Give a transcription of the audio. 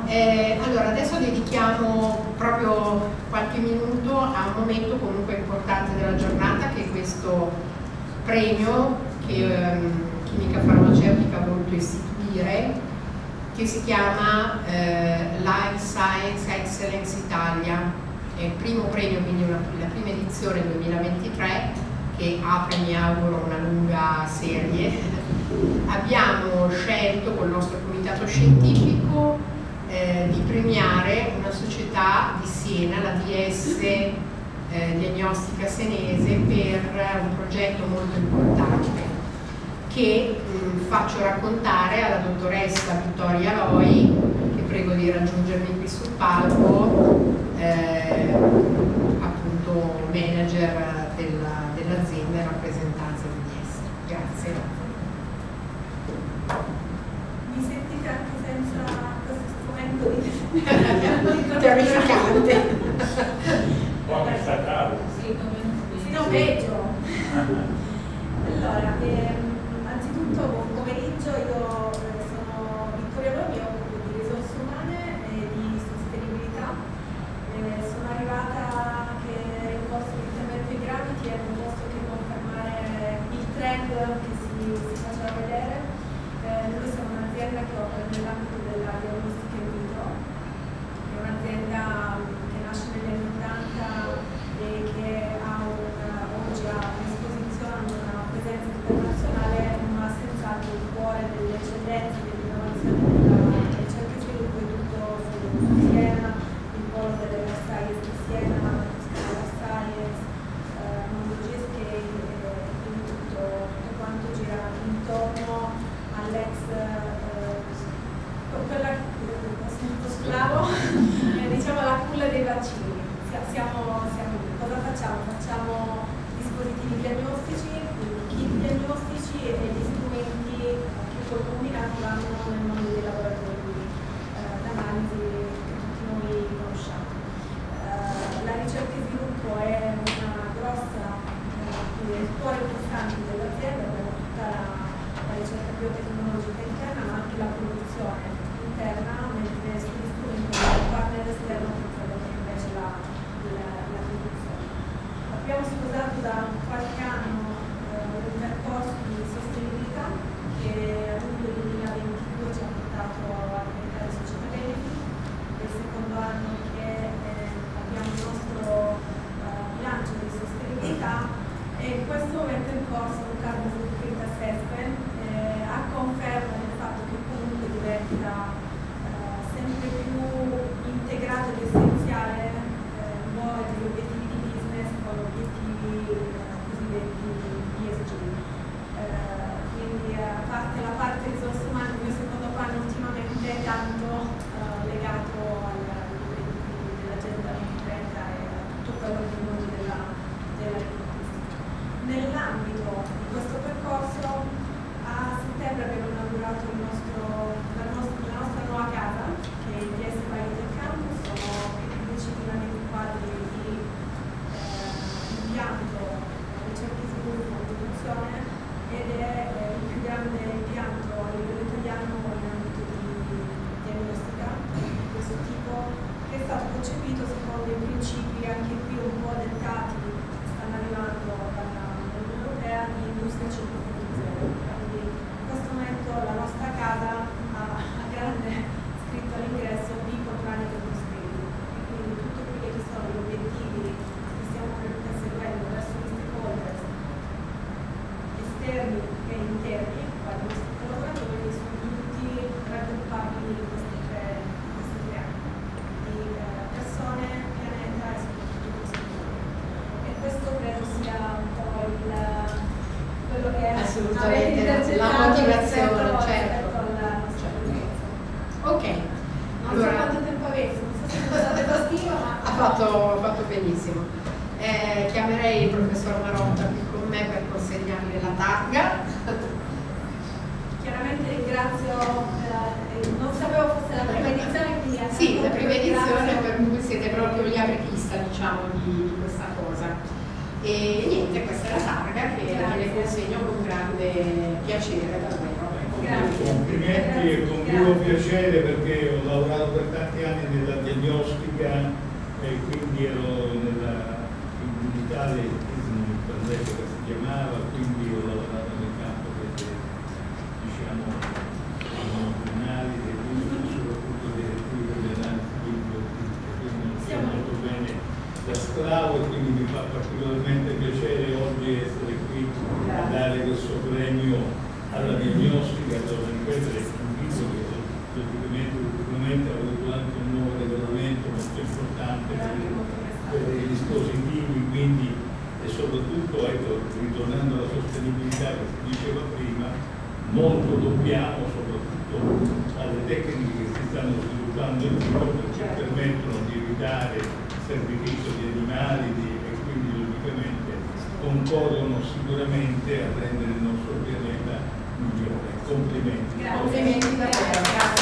Allora, adesso dedichiamo proprio qualche minuto a un momento comunque importante della giornata, che è questo premio che Chimica Farmaceutica ha voluto istituire, che si chiama Life Science Excellence Italia. È il primo premio, quindi la prima edizione 2023, che apre, mi auguro, una lunga serie. Abbiamo scelto col nostro comitato scientifico di premiare una società di Siena, la DS Diagnostica Senese, per un progetto molto importante che faccio raccontare alla dottoressa Vittoria Loi, che prego di raggiungermi qui sul palco, appunto manager dell'azienda e rappresentanza di DS. Grazie. Mi sentite anche senza questo strumento di terrificante? Può anche staccare. Sì, non peggio. Allora, anzitutto buon pomeriggio, io sono Vittoria Loi, mi occupo di risorse umane e di sostenibilità. Sono arrivata che il corso di intervento ai Gravity è un posto che confermare il trend che si faceva vedere. Noi siamo un'azienda che opera nell'ambito della diagnostica in vitro, è un'azienda che nasce negli anni 80 e che oggi ha un'esposizione, una presenza internazionale, ma senz'altro il cuore delle eccellenze dell'innovazione della ricerca e sviluppo è tutto su Siena, il polo delle life science di Siena, la science, Monologia Scale e quindi tutto quanto gira intorno all'ex sclavo, diciamo la culla dei vaccini. Siamo lì. Cosa facciamo? Facciamo dispositivi diagnostici, kit diagnostici e gli strumenti che poi combinati vanno nel mondo dei laboratori d'analisi che tutti noi conosciamo. La ricerca e sviluppo è una grossa cuore costante dell'azienda, abbiamo tutta la ricerca biotecnologica interna, ma anche la produzione interna, mentre sugli strumenti del partner esterno controllano invece la produzione. Abbiamo sposato da qualche anno un percorso di sostenibilità che a luglio 2022 ci ha portato a diventare società Benefit. È il secondo anno che abbiamo il nostro bilancio di sostenibilità e in questo momento è in corso un carbon footprint assessment a conferma del fatto che comunque diventa sempre più integrato ed essenziale muovere gli obiettivi di business con obiettivi cosiddetti ESG. Quindi a parte la parte risorse umane, il mio secondo piano ultimamente è tanto legato agli obiettivi dell'agenda 2030 e a tutto quello che è il mondo della recruitistica. Nell'ambito di questo percorso a settembre abbiamo inaugurato la nostra nuova casa, che è il DS Biotech Campus. Sono più di 10.000 metri quadri di impianto, ricerca e sviluppo, produzione, ed è il più grande impianto a livello italiano in ambito di diagnostica di questo tipo, che è stato concepito secondo i principi anche qui un po' dettati, stanno arrivando dall'Unione Europea, di industria 5.0. Quindi in questo momento la nostra casa ha grande scritto all'ingresso People, Planet and Prosperity, e quindi tutto quelli che sono gli obiettivi che stiamo perseguendo verso gli stakeholders esterni e interni, quali i nostri collaboratori, sono tutti raggruppabili in questi tre anni di persone, pianeta e soprattutto consumatori. E questo credo sia un po' quello che è assolutamente la motivazione, certo. Ok, non allora, so quanto tempo avete, non so se state fastidio, ma ha fatto benissimo. Chiamerei il professor Marotta qui con me per consegnarle la targa. chiaramente ringrazio, non sapevo fosse la prima edizione, quindi sì, la prima edizione, per cui siete proprio gli apripista, diciamo, di questa cosa. E niente, questa è la targa che le consegno con grande piacere davvero. Grazie. Complimenti e con vivo piacere, perché ho lavorato per tanti tempi ero nella comunità del turismo, per all'epoca si chiamava, quindi ho lavorato nel campo delle, diciamo, analisi, soprattutto delle analisi biologiche, quindi non molto bene da scrivo e quindi mi fa particolarmente piacere oggi essere qui a dare questo premio alla diagnostica, dove ripetere un video che ultimamente ha avuto anche un nuovo regolamento molto importante per i dispositivi, quindi e soprattutto, ecco, ritornando alla sostenibilità che si diceva prima, molto dobbiamo soprattutto alle tecniche che si stanno sviluppando in giro perché permettono di evitare il sacrificio di animali e quindi logicamente concorrono sicuramente a rendere il nostro pianeta migliore. Complimenti. Complimenti davvero.